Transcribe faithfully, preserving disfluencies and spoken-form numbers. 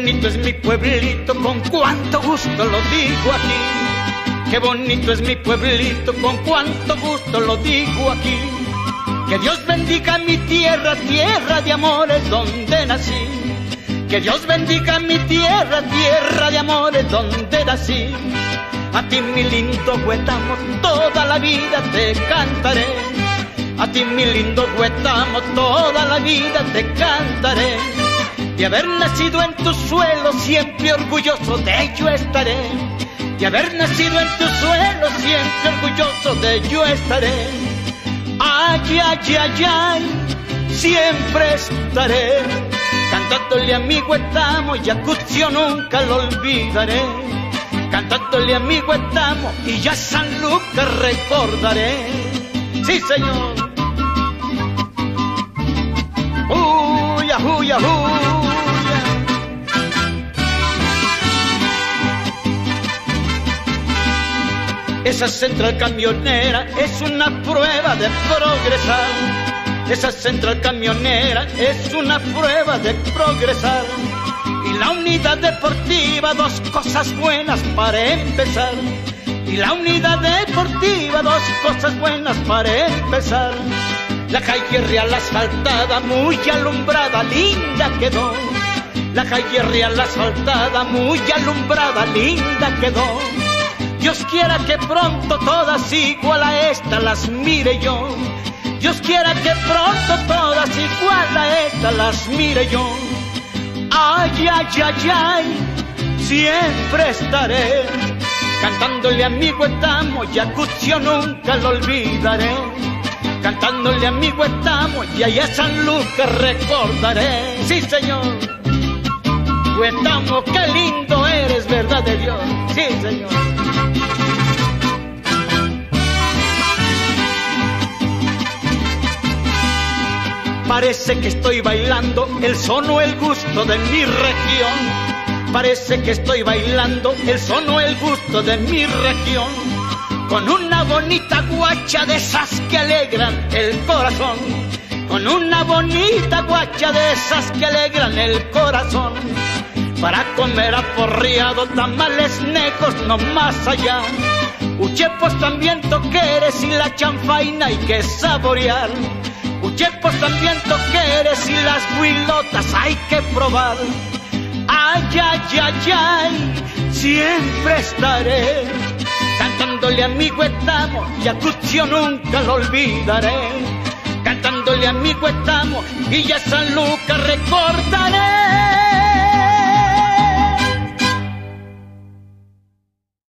bonito es mi pueblito, con cuánto gusto lo digo aquí. Qué bonito es mi pueblito, con cuánto gusto lo digo aquí. Que Dios bendiga mi tierra, tierra de amores donde nací. Que Dios bendiga mi tierra, tierra de amores donde nací. A ti mi lindo Huetamo, toda la vida te cantaré. A ti mi lindo Huetamo, toda la vida te cantaré. De haber nacido en tu suelo, siempre orgulloso de ello estaré. De haber nacido en tu suelo, siempre orgulloso de ello estaré. Ay, ay, ay, ay, siempre estaré cantándole a mi Huetamo, y a Cutzio nunca lo olvidaré. Cantándole a mi Huetamo, y ya San Lucas recordaré. Sí, señor. Uya, uya, uya. Esa central camionera es una prueba de progresar. Esa central camionera es una prueba de progresar. Y la unidad deportiva, dos cosas buenas para empezar. Y la unidad deportiva, dos cosas buenas para empezar. La calle real asfaltada, muy alumbrada, linda quedó. La calle real asfaltada, muy alumbrada, linda quedó. Dios quiera que pronto todas igual a esta las mire yo. Dios quiera que pronto todas igual a esta las mire yo. Ay, ay, ay, ay, siempre estaré cantándole a mi Huetamo, y a Cutzio nunca lo olvidaré. Cantándole a mi Huetamo, y allá San Lucas recordaré. Sí, señor. Huetamo, qué lindo eres, verdad de Dios. Sí, señor. Parece que estoy bailando el son o el gusto de mi región. Parece que estoy bailando el son o el gusto de mi región. Con una bonita guacha de esas que alegran el corazón. Con una bonita guacha de esas que alegran el corazón. Para comer aporreado, tamales negros no más allá. Uchepos también toqueres y la chanfaina hay que saborear. Uchepos también toqueres y las huilotas hay que probar. Ay, ay, ay, ay, siempre estaré cantándole a mi Huetamo, y a Cutzio nunca lo olvidaré. Cantándole a mi Huetamo, y ya San Lucas recordaré.